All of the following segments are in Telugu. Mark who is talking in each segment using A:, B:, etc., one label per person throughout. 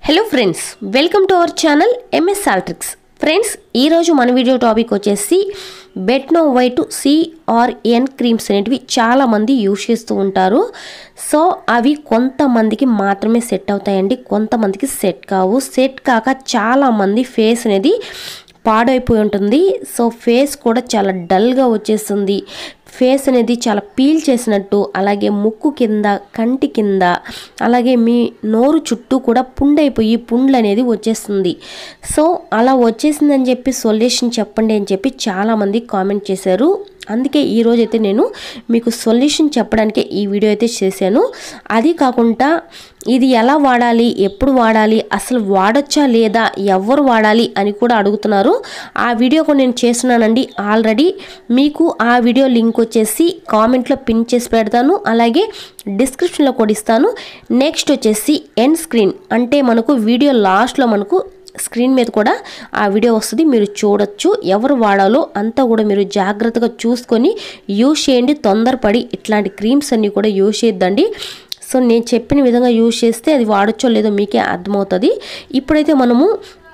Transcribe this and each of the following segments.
A: Hello friends, welcome to our channel MS Saltricks. Friends, ఈరోజు మన వీడియో టాపిక్ వచ్చేసి బెట్నో వైట్ CRN క్రీమ్స్ అనేటివి చాలామంది యూజ్ చేస్తూ ఉంటారు. సో అవి కొంతమందికి మాత్రమే సెట్ అవుతాయండి, కొంతమందికి సెట్ కావు. సెట్ కాక చాలామంది ఫేస్ అనేది పాడైపోయి ఉంటుంది. సో ఫేస్ కూడా చాలా డల్గా వచ్చేస్తుంది. ఫేస్ అనేది చాలా పీల్ చేసినట్టు, అలాగే ముక్కు కింద, కంటి కింద, అలాగే మీ నోరు చుట్టూ కూడా పుండైపోయి పుండ్లు అనేది వచ్చేస్తుంది. సో అలా వచ్చేసిందని చెప్పి సొల్యూషన్ చెప్పండి అని చెప్పి చాలామంది కామెంట్ చేశారు. అందుకే ఈరోజు అయితే నేను మీకు సొల్యూషన్ చెప్పడానికే ఈ వీడియో అయితే చేశాను. అది కాకుండా ఇది ఎలా వాడాలి, ఎప్పుడు వాడాలి, అసలు వాడొచ్చా లేదా, ఎవరు వాడాలి అని కూడా అడుగుతున్నారు. ఆ వీడియో కూడా నేను చేస్తున్నానండి ఆల్రెడీ. మీకు ఆ వీడియో లింక్ వచ్చేసి కామెంట్లో పిన్ చేసి పెడతాను, అలాగే డిస్క్రిప్షన్లో కూడా ఇస్తాను. నెక్స్ట్ వచ్చేసి ఎండ్ స్క్రీన్ అంటే మనకు వీడియో లాస్ట్లో మనకు స్క్రీన్ మీద కూడా ఆ వీడియో వస్తుంది, మీరు చూడొచ్చు. ఎవరు వాడాలో అంతా కూడా మీరు జాగ్రత్తగా చూసుకొని యూజ్ చేయండి. తొందరపడి ఇట్లాంటి క్రీమ్స్ అన్నీ కూడా యూజ్ చేయొద్దండి. సో నేను చెప్పిన విధంగా యూజ్ చేస్తే అది వాడొచ్చో లేదో మీకే అర్థమవుతుంది. ఇప్పుడైతే మనము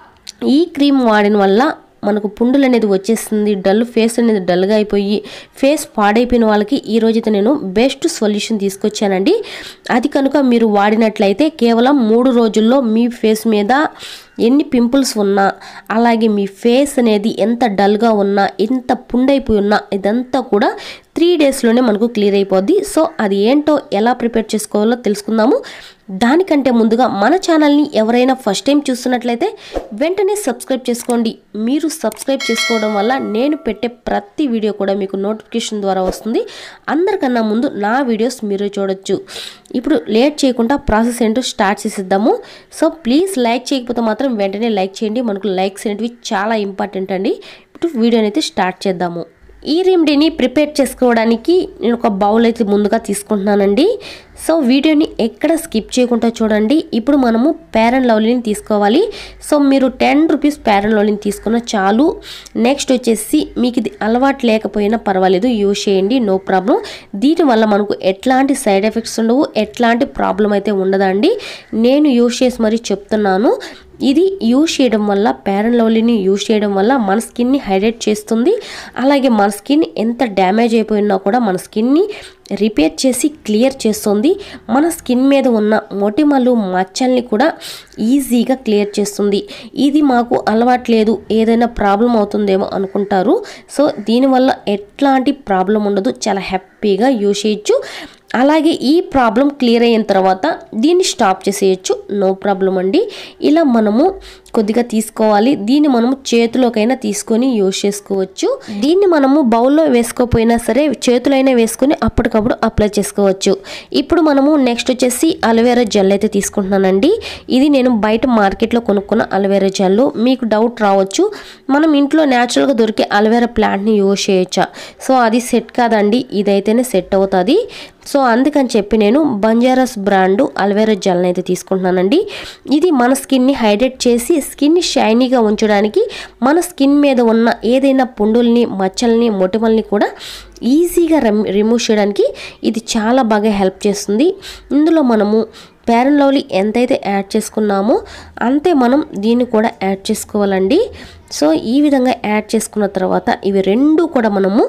A: ఈ క్రీమ్ వాడిన వల్ల మనకు పుండులు అనేది వచ్చేస్తుంది, డల్ ఫేస్ అనేది డల్గా అయిపోయి ఫేస్ పాడైపోయిన వాళ్ళకి ఈరోజైతే నేను బెస్ట్ సొల్యూషన్ తీసుకొచ్చానండి. అది కనుక మీరు వాడినట్లయితే కేవలం 3 రోజుల్లో మీ ఫేస్ మీద ఎన్ని పింపుల్స్ ఉన్నా, అలాగే మీ ఫేస్ అనేది ఎంత డల్గా ఉన్నా, ఎంత పుండైపోయి ఉన్నా, ఇదంతా కూడా 3 డేస్లోనే మనకు క్లియర్ అయిపోద్ది. సో అది ఏంటో ఎలా ప్రిపేర్ చేసుకోవాలో తెలుసుకుందాము. దానికంటే ముందుగా మన ఛానల్ని ఎవరైనా ఫస్ట్ టైం చూస్తున్నట్లయితే వెంటనే సబ్స్క్రైబ్ చేసుకోండి. మీరు సబ్స్క్రైబ్ చేసుకోవడం వల్ల నేను పెట్టే ప్రతి వీడియో కూడా మీకు నోటిఫికేషన్ ద్వారా వస్తుంది. అందరికన్నా ముందు నా వీడియోస్ మీరు చూడొచ్చు. ఇప్పుడు లేట్ చేయకుండా ప్రాసెస్ ఏంటో స్టార్ట్ చేసేద్దాము. సో ప్లీజ్ లైక్ చేయకపోతే మాత్రం వెంటనే లైక్ చేయండి. మనకు లైక్స్ అనేటివి చాలా ఇంపార్టెంట్ అండి. ఇప్పుడు వీడియోని అయితే స్టార్ట్ చేద్దాము. ఈ రెమెడీని ప్రిపేర్ చేసుకోవడానికి నేను ఒక బౌల్ అయితే ముందుగా తీసుకుంటున్నానండి. సో వీడియోని ఎక్కడ స్కిప్ చేయకుండా చూడండి. ఇప్పుడు మనము ఫెయిర్ అండ్ లవ్లీని తీసుకోవాలి. సో మీరు 10 రూపీస్ ఫెయిర్ అండ్ లవ్లీని తీసుకున్న చాలు. నెక్స్ట్ వచ్చేసి మీకు ఇది అలవాటు లేకపోయినా పర్వాలేదు, యూజ్ చేయండి, నో ప్రాబ్లం. దీనివల్ల మనకు ఎట్లాంటి సైడ్ ఎఫెక్ట్స్ ఉండవు, ఎట్లాంటి ప్రాబ్లం అయితే ఉండదండి. నేను యూజ్ చేసి మరీ చెప్తున్నాను. ఇది యూజ్ చేయడం వల్ల, ఫెయిర్ అండ్ లవ్లీని యూజ్ చేయడం వల్ల మన స్కిన్ని హైడ్రేట్ చేస్తుంది. అలాగే మన స్కిన్ ఎంత డ్యామేజ్ అయిపోయినా కూడా మన స్కిన్ని రిపేర్ చేసి క్లియర్ చేస్తుంది. మన స్కిన్ మీద ఉన్న మొటిమలు, మచ్చల్ని కూడా ఈజీగా క్లియర్ చేస్తుంది. ఇది మాకు అలవాటు లేదు, ఏదైనా ప్రాబ్లం అవుతుందేమో అనుకుంటారు. సో దీనివల్ల ఎట్లాంటి ప్రాబ్లం ఉండదు, చాలా హ్యాపీగా యూజ్ చేయొచ్చు. అలాగే ఈ ప్రాబ్లం క్లియర్ అయిన తర్వాత దీన్ని స్టాప్ చేసేయచ్చు, నో ప్రాబ్లం అండి. ఇలా మనము కొద్దిగా తీసుకోవాలి. దీన్ని మనము చేతిలోకైనా తీసుకొని యూజ్ చేసుకోవచ్చు. దీన్ని మనము బౌల్లో వేసుకోకపోయినా సరే చేతులైనా వేసుకొని అప్పటికప్పుడు అప్లై చేసుకోవచ్చు. ఇప్పుడు మనము నెక్స్ట్ వచ్చేసి అలోవెరా జెల్ అయితే తీసుకుంటున్నానండి. ఇది నేను బయట మార్కెట్లో కొనుక్కున్న అలోవెరా జెల్. మీకు డౌట్ రావచ్చు, మనం ఇంట్లో న్యాచురల్గా దొరికే అలోవెరా ప్లాంట్ని యూజ్ చేయొచ్చా? సో అది సెట్ కాదండి, ఇదైతేనే సెట్ అవుతుంది. సో అందుకని చెప్పి నేను బంజారాస్ బ్రాండు అలోవెరా జెల్ని అయితే తీసుకుంటున్నానండి. ఇది మన స్కిన్ని హైడ్రేట్ చేసి స్కిన్ని షైనీగా ఉంచడానికి, మన స్కిన్ మీద ఉన్న ఏదైనా పుండుల్ని, మచ్చల్ని, మొటిమల్ని కూడా ఈజీగా రిమూవ్ చేయడానికి ఇది చాలా బాగా హెల్ప్ చేస్తుంది. ఇందులో మనము ఫెయిర్ అండ్ లవ్లీ ఎంతైతే యాడ్ చేసుకున్నామో అంతే మనం దీన్ని కూడా యాడ్ చేసుకోవాలండి. సో ఈ విధంగా యాడ్ చేసుకున్న తర్వాత ఇవి రెండు కూడా మనము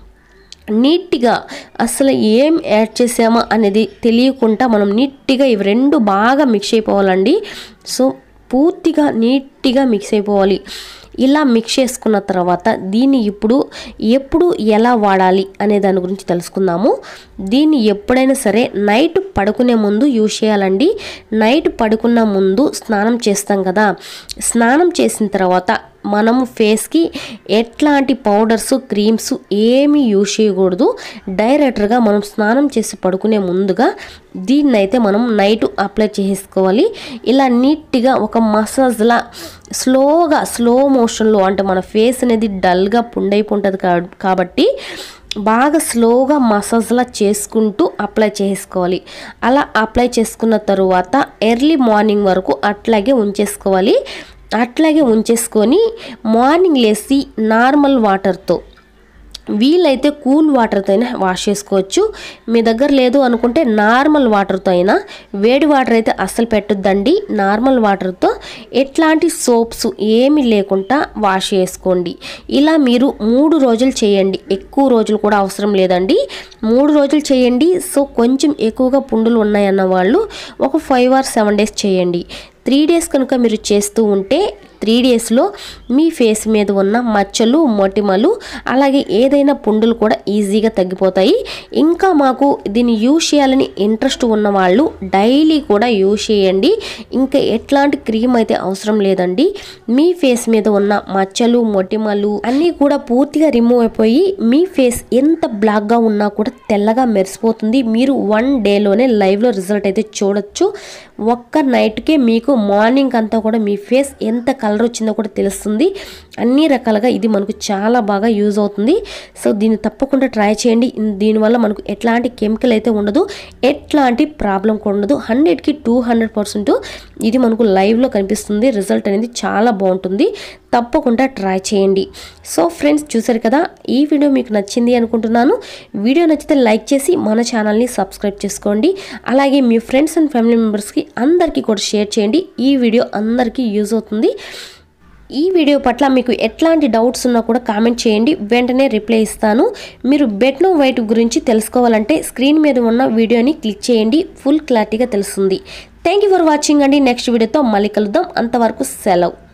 A: నీట్గా, అసలు ఏం యాడ్ చేసామా అనేది తెలియకుండా మనం నీట్గా ఇవి రెండు బాగా మిక్స్ అయిపోవాలండి. సో పూర్తిగా నీట్గా మిక్స్ అయిపోవాలి. ఇలా మిక్స్ చేసుకున్న తర్వాత దీన్ని ఎప్పుడు ఎలా వాడాలి అనే దాని గురించి తెలుసుకుందాము. దీన్ని ఎప్పుడైనా సరే నైట్ పడుకునే ముందు యూజ్ చేయాలండి. నైట్ పడుకున్న ముందు స్నానం చేస్తాం కదా, స్నానం చేసిన తర్వాత మనము ఫేస్కి ఎట్లాంటి పౌడర్స్, క్రీమ్స్ ఏమీ యూజ్ చేయకూడదు. డైరెక్ట్గా మనం స్నానం చేసి పడుకునే ముందుగా దీన్నైతే మనం నైట్ అప్లై చేసుకోవాలి. ఇలా నీట్గా ఒక మసాజ్లా స్లో మోషన్లో, అంటే మన ఫేస్ అనేది డల్గా పుండైపోతుంది కాబట్టి బాగా స్లోగా మసాజ్లా చేసుకుంటూ అప్లై చేసుకోవాలి. అలా అప్లై చేసుకున్న తరువాత ఎర్లీ మార్నింగ్ వరకు అట్లాగే ఉంచేసుకోవాలి. అట్లాగే ఉంచేసుకొని మార్నింగ్ లేసి నార్మల్ వాటర్తో వీలైతే కూల్ వాటర్తో అయినా వాష్ చేసుకోవచ్చు. మీ దగ్గర లేదు అనుకుంటే నార్మల్ వాటర్తో అయినా, వేడి వాటర్ అయితే అస్సలు పెట్టొద్దండి. నార్మల్ వాటర్తో ఎట్లాంటి సోప్స్ ఏమీ లేకుండా వాష్ చేసుకోండి. ఇలా మీరు 3 రోజులు చేయండి. ఎక్కువ రోజులు కూడా అవసరం లేదండి, 3 రోజులు చేయండి. సో కొంచెం ఎక్కువగా పుండులు ఉన్నాయన్న వాళ్ళు ఒక 5 or 7 days చేయండి. 3 days కనుక మీరు చేస్తూ ఉంటే 3 daysలో మీ ఫేస్ మీద ఉన్న మచ్చలు, మొటిమలు, అలాగే ఏదైనా పుండులు కూడా ఈజీగా తగ్గిపోతాయి. ఇంకా మాకు దీన్ని యూజ్ చేయాలని ఇంట్రెస్ట్ ఉన్న వాళ్ళు డైలీ కూడా యూజ్ చేయండి. ఇంకా ఎట్లాంటి క్రీమ్ అయితే అవసరం లేదండి. మీ ఫేస్ మీద ఉన్న మచ్చలు, మొటిమలు అన్నీ కూడా పూర్తిగా రిమూవ్ అయిపోయి మీ ఫేస్ ఎంత బ్లాక్గా ఉన్నా కూడా తెల్లగా మెరిసిపోతుంది. మీరు 1 dayలోనే లైవ్లో రిజల్ట్ అయితే చూడొచ్చు. ఒక్క నైట్కే మీకు మార్నింగ్ అంతా కూడా మీ ఫేస్ ఎంత కలర్ వచ్చిందో కూడా తెలుస్తుంది. అన్ని రకాలుగా ఇది మనకు చాలా బాగా యూజ్ అవుతుంది. సో దీన్ని తప్పకుండా ట్రై చేయండి. దీనివల్ల మనకు ఎట్లాంటి కెమికల్ అయితే ఉండదు, ఎట్లాంటి ప్రాబ్లం కూడా ఉండదు. 100కి 200% ఇది మనకు లైవ్లో కనిపిస్తుంది. రిజల్ట్ అనేది చాలా బాగుంటుంది. తప్పకుండా ట్రై చేయండి. సో ఫ్రెండ్స్, చూసారు కదా, ఈ వీడియో మీకు నచ్చింది అనుకుంటున్నాను. వీడియో నచ్చితే లైక్ చేసి మన ఛానల్ని సబ్స్క్రైబ్ చేసుకోండి. అలాగే మీ ఫ్రెండ్స్ అండ్ ఫ్యామిలీ మెంబర్స్కి అందరికీ కూడా షేర్ చేయండి. ఈ వీడియో అందరికీ యూజ్ అవుతుంది. ఈ వీడియో పట్ల మీకు ఎట్లాంటి డౌట్స్ ఉన్నా కూడా కామెంట్ చేయండి, వెంటనే రిప్లై ఇస్తాను. మీరు బెట్నో వైట్ గురించి తెలుసుకోవాలంటే స్క్రీన్ మీద ఉన్న వీడియోని క్లిక్ చేయండి, ఫుల్ క్లారిటీగా తెలుస్తుంది. థ్యాంక్ యూ ఫర్ వాచింగ్ అండి. నెక్స్ట్ వీడియోతో మళ్ళీ కలుద్దాం. అంతవరకు సెలవు.